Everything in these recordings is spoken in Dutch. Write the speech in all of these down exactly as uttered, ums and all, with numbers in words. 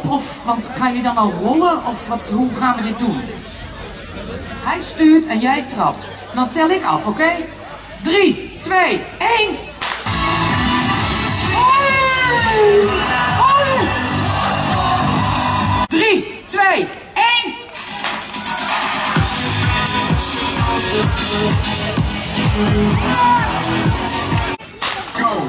Of, want gaan jullie dan al rollen? Of wat, hoe gaan we dit doen? Hij stuurt en jij trapt. En dan tel ik af, oké? Okay? drie, twee, één. drie, twee, één. Go.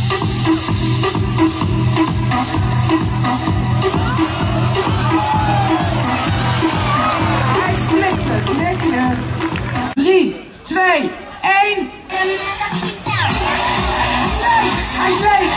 Hij flikt het netjes. drie, twee, één. Hij leeft.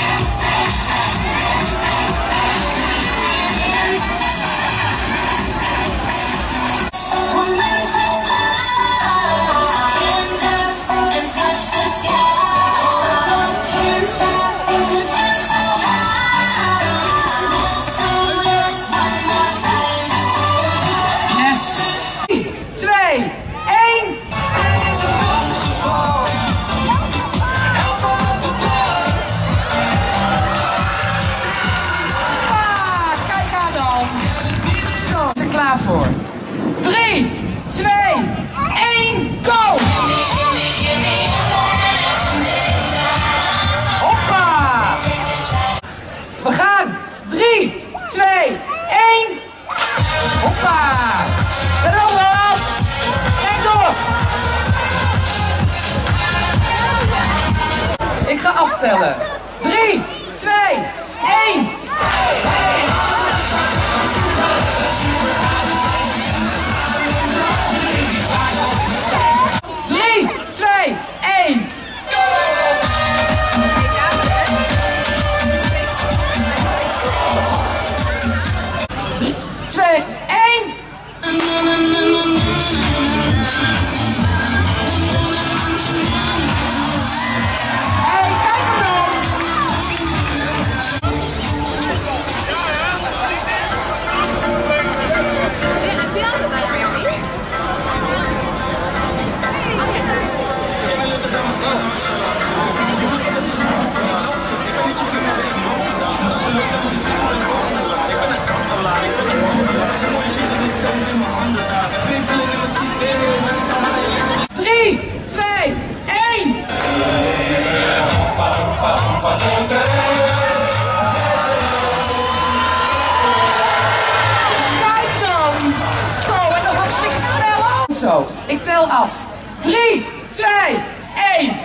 Voor. drie, twee, één, go! Hoppa! We gaan! drie, twee, één! Hoppa! Erop! Kijk door! Ik ga aftellen. drie, twee, één! twee, één. drie, twee, één. Hey, kijk hem dan. drie, twee, één. Kijk dan. Zo, en nog hartstikke snel. Zo, ik tel af. drie, twee, één.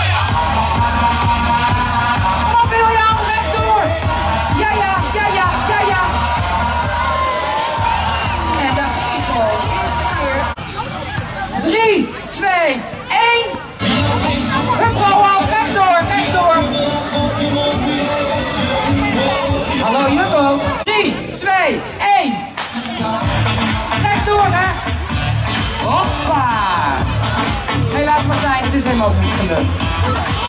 Wat wil je nou rechtdoor? Ja, ja, ja, ja, ja, ja. En dan ging ik gewoon. drie, twee, één. Hup, Roald, rechtdoor, rechtdoor. Hallo, Jumbo. drie, twee, één. Rechtdoor, hè. Hoppa. Helaas Martijn, het is helemaal niet gelukt.